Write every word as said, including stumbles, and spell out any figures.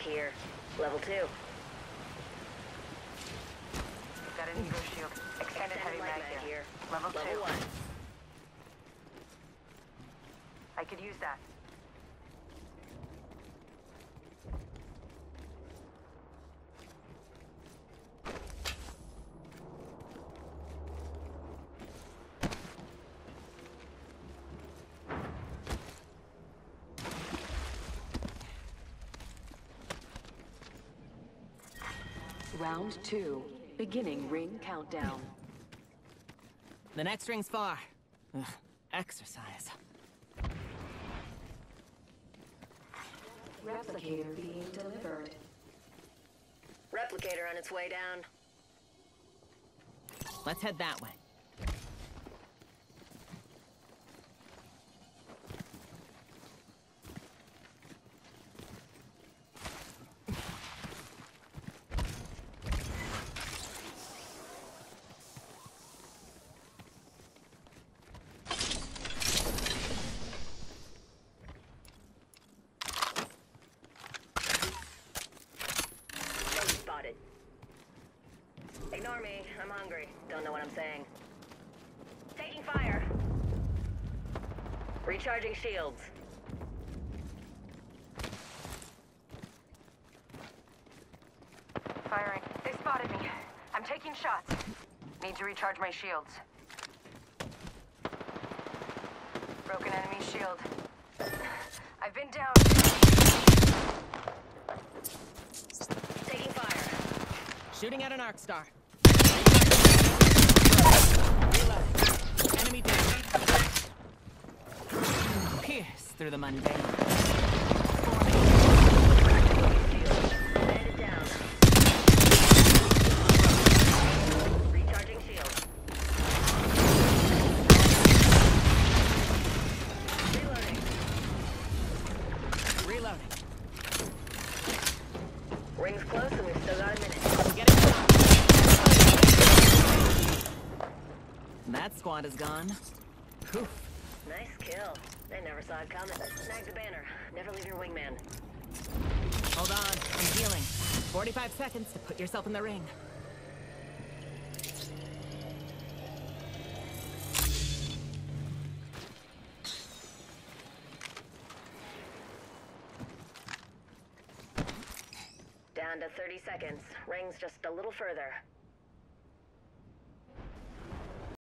here. Level two. Got an Evo shield. Extended heavy mag here. here. Level two. Level one. I could use that. Round two. Beginning ring countdown. The next ring's far. Ugh, exercise. Replicator being delivered. Replicator on its way down. Let's head that way. Spotted. Ignore me. I'm hungry. Don't know what I'm saying. Taking fire. Recharging shields. Firing. They spotted me. I'm taking shots. Need to recharge my shields. Broken enemy shield. I've been down. Taking fire. Shooting at an arc star. Reload. Enemy down. Pierce through the mundane. Banded down. Recharging shield. Reloading. Reloading. Ring's close and we've still got a minute. Get it. That squad is gone. Whew. Nice kill. They never saw it coming. Snag the banner. Never leave your wingman. Hold on, I'm healing. forty-five seconds to put yourself in the ring. Down to thirty seconds. Ring's just a little further.